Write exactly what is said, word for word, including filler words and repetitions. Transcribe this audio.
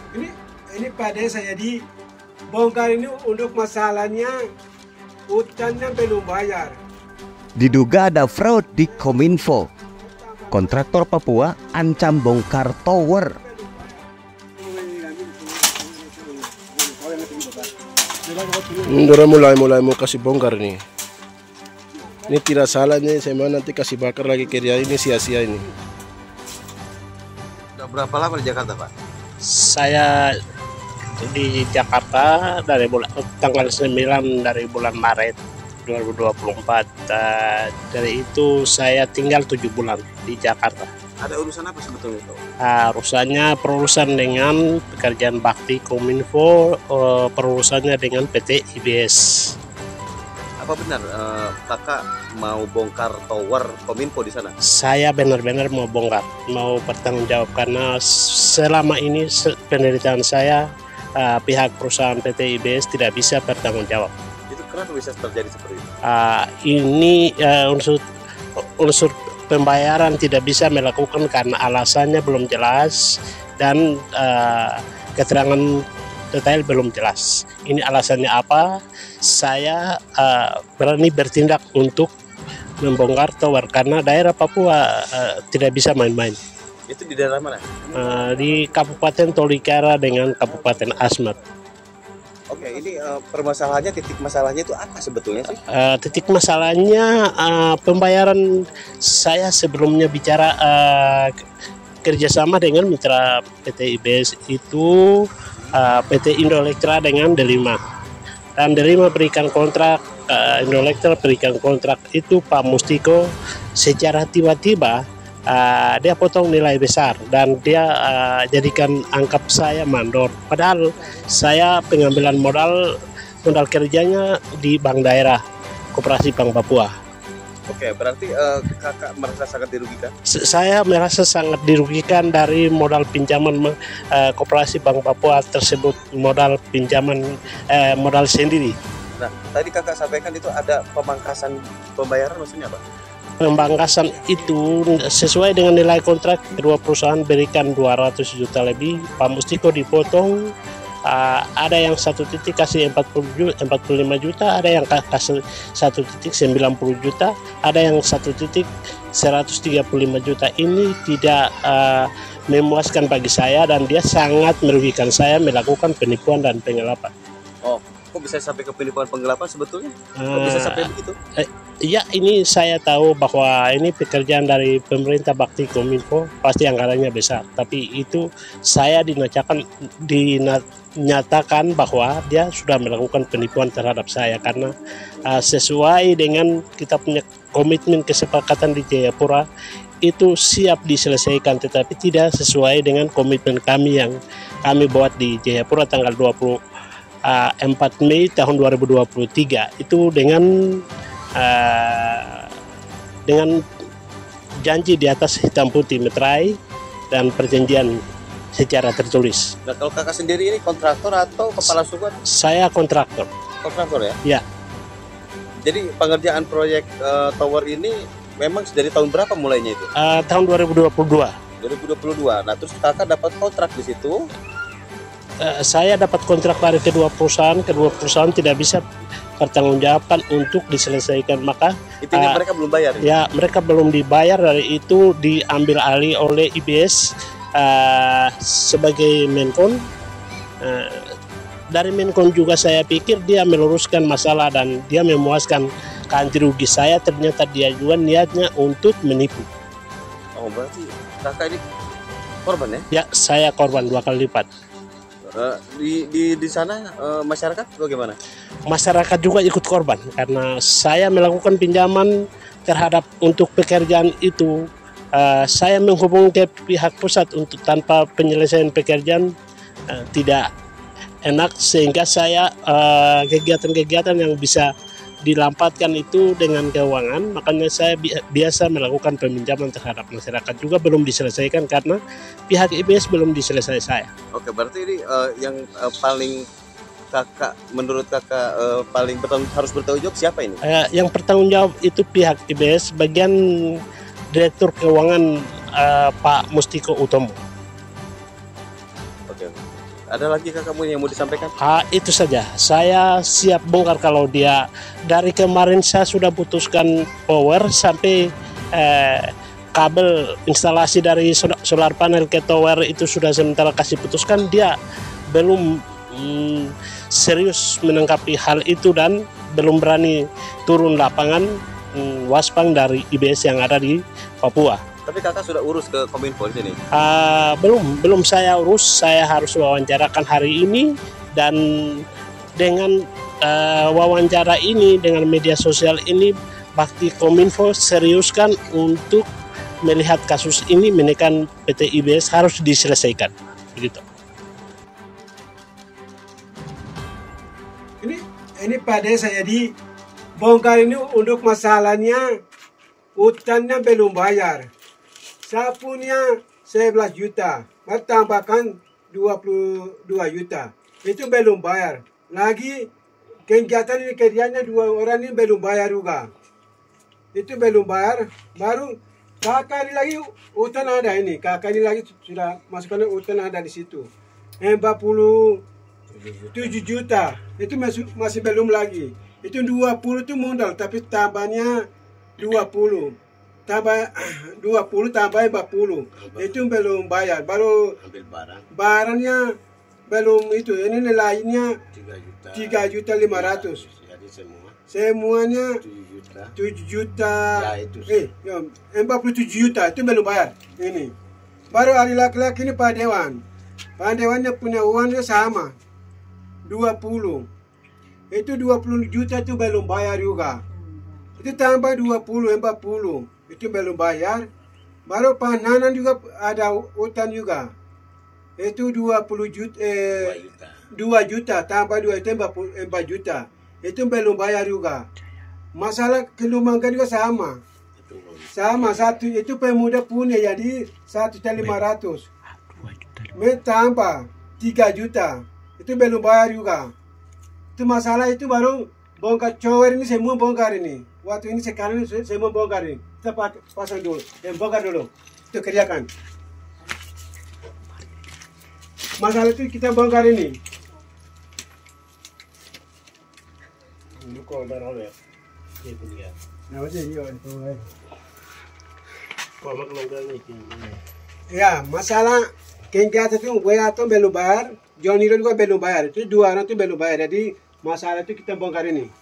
Ini ini Pak Desa, jadi bongkar ini untuk masalahnya hutannya belum bayar. Diduga ada fraud di Kominfo. Kontraktor Papua ancam bongkar tower. Udah mulai-mulai mau kasih bongkar nih. Ini tidak salah nih, saya mau nanti kasih bakar lagi ke dia, ini sia-sia ini. Udah berapa lama di Jakarta, Pak? Saya di Jakarta dari bulan tanggal sembilan dari bulan Maret dua ribu dua puluh empat. Uh, dari itu saya tinggal tujuh bulan di Jakarta. Ada urusan apa sebetulnya itu? Uh, urusannya perurusan dengan pekerjaan bakti Kominfo, uh, perurusannya dengan P T I B S. Apa benar uh, kakak mau bongkar tower Kominfo di sana? Saya benar-benar mau bongkar, mau bertanggung jawab karena selama ini penderitaan saya, uh, pihak perusahaan P T I B S tidak bisa bertanggung jawab. Itu kenapa bisa terjadi seperti itu? Uh, ini uh, unsur unsur pembayaran tidak bisa melakukan karena alasannya belum jelas dan uh, keterangan detail belum jelas. Ini alasannya apa? Saya uh, berani bertindak untuk membongkar tower karena daerah Papua uh, tidak bisa main-main. Itu di daerah mana? Uh, di Kabupaten Tolikara dengan Kabupaten Asmat. Oke, ini uh, permasalahannya, titik masalahnya itu apa sebetulnya sih? Uh, titik masalahnya uh, pembayaran. Saya sebelumnya bicara uh, kerjasama dengan mitra P T I B S itu uh, P T Indoelektra dengan Delima, dan Delima berikan kontrak, uh, Indoelektra berikan kontrak itu Pak Mustiko. Secara tiba-tiba uh, dia potong nilai besar dan dia uh, jadikan anggap saya mandor, padahal saya pengambilan modal modal kerjanya di bank daerah Koperasi Bank Papua. Oke, berarti uh, kakak merasa sangat dirugikan? Saya merasa sangat dirugikan dari modal pinjaman uh, Koperasi Bank Papua tersebut, modal pinjaman uh, modal sendiri. Nah, tadi kakak sampaikan itu ada pemangkasan pembayaran, maksudnya apa? Pembangkasan itu sesuai dengan nilai kontrak, kedua perusahaan berikan dua ratus juta lebih, Pak Mustiko dipotong. Uh, ada yang satu titik kasih empat puluh lima juta, ada yang kasih satu titik sembilan puluh juta, ada yang satu titik seratus tiga puluh lima juta. Ini tidak uh, memuaskan bagi saya dan dia sangat merugikan saya melakukan penipuan dan penggelapan. Oh, kok bisa sampai ke penipuan penggelapan sebetulnya? Kok Uh, bisa sampai begitu? Eh, ya, ini saya tahu bahwa ini pekerjaan dari pemerintah bakti Kominfo, pasti anggarannya besar. Tapi itu saya dinyatakan dinyatakan bahwa dia sudah melakukan penipuan terhadap saya karena uh, sesuai dengan kita punya komitmen kesepakatan di Jayapura itu siap diselesaikan, tetapi tidak sesuai dengan komitmen kami yang kami buat di Jayapura tanggal dua puluh empat Mei tahun dua ribu dua puluh tiga itu dengan Uh, dengan janji di atas hitam putih meterai dan perjanjian secara tertulis. Nah, kalau kakak sendiri ini kontraktor atau kepala suku? Saya kontraktor. Kontraktor ya? Ya. Jadi pengerjaan proyek uh, tower ini memang dari tahun berapa mulainya itu? Uh, tahun dua ribu dua puluh dua. dua ribu dua puluh dua. Nah, terus kakak dapat kontrak di situ? Uh, saya dapat kontrak dari kedua perusahaan, kedua perusahaan tidak bisa pertanggungjawabkan untuk diselesaikan, maka intinya uh, mereka belum bayar. Ya, ya mereka belum dibayar, dari itu diambil alih oleh I B S uh, sebagai Menkon. Uh, dari Menkon juga saya pikir dia meluruskan masalah dan dia memuaskan ganti rugi saya, ternyata dia juga niatnya untuk menipu. Oh, berarti kakak ini korban ya? Ya, saya korban dua kali lipat. Uh, di, di di sana uh, masyarakat bagaimana? Masyarakat juga ikut korban karena saya melakukan pinjaman terhadap untuk pekerjaan itu. Uh, saya menghubungi ke pihak pusat untuk tanpa penyelesaian pekerjaan uh, tidak enak, sehingga saya uh, kegiatan-kegiatan yang bisa dilampatkan itu dengan keuangan, makanya saya bi biasa melakukan peminjaman terhadap masyarakat juga belum diselesaikan karena pihak I B S belum diselesaikan saya. Oke, berarti ini uh, yang uh, paling kakak menurut kakak uh, paling bertanggung, harus bertanggung jawab siapa ini? Uh, yang bertanggung jawab itu pihak I B S, bagian Direktur Keuangan uh, Pak Mustiko Utomo. Oke. Ada lagi kakakmu yang mau disampaikan? Ah, itu saja. Saya siap bongkar kalau dia. Dari kemarin saya sudah putuskan power sampai eh, kabel instalasi dari solar panel ke tower itu sudah sementara kasih putuskan. Dia belum hmm, serius menanggapi hal itu dan belum berani turun lapangan hmm, waspang dari I B S yang ada di Papua. Tapi kakak sudah urus ke Kominfo di sini? Uh, belum, belum saya urus. Saya harus wawancarakan hari ini, dan dengan uh, wawancara ini, dengan media sosial ini, Bakti Kominfo seriuskan untuk melihat kasus ini, menekan P T I B S harus diselesaikan. Begitu. Ini ini Pak Desa, jadi bongkar ini untuk masalahnya hutannya belum bayar. Saya punya sebelas juta, baru tambahkan dua puluh dua juta. Itu belum bayar. Lagi kegiatan ini kerjanya dua orang ini belum bayar juga. Itu belum bayar, baru kakak ini lagi hutan ada ini. Kakak ini lagi sudah masukkan hutan ada di situ. empat puluh tujuh juta, itu masih, masih belum lagi. Itu dua puluh itu modal, tapi tambahnya dua puluh. Tambah dua puluh tambah empat puluh, itu belum bayar. Baru ambil barang, barangnya belum itu. Ini nilainya tiga juta lima ratus. Jadi semua semuanya tujuh juta. tujuh juta. Ya, itu eh ya, empat puluh tujuh juta itu belum bayar. Ini baru hari laki-laki ini Pak Dewan. Pak Dewannya punya uangnya sama dua puluh. Itu dua puluh juta itu belum bayar juga. Itu tambah dua puluh, empat puluh. Itu belum bayar. Baru Pananan juga ada hutan juga. Itu dua puluh juta, eh, dua juta tambah dua itu empat juta. Itu belum bayar juga. Masalah Kelumangga juga sama. Sama, satu itu pemuda punya, jadi satu juta lima ratus. Tambah tiga juta. Itu belum bayar juga. Itu masalah itu baru bongkar cower ini, semua bongkar ini. Waktu ini sekarang ini semua bongkar ini. Kita pasang dulu, yang bongkar dulu. Itu kerjakan. Masalah itu kita bongkar ini. Ya, masalah kegiatan itu gue atau belum bayar, Johnny juga belum bayar. Itu dua orang itu belum bayar. Jadi masalah itu kita bongkar ini.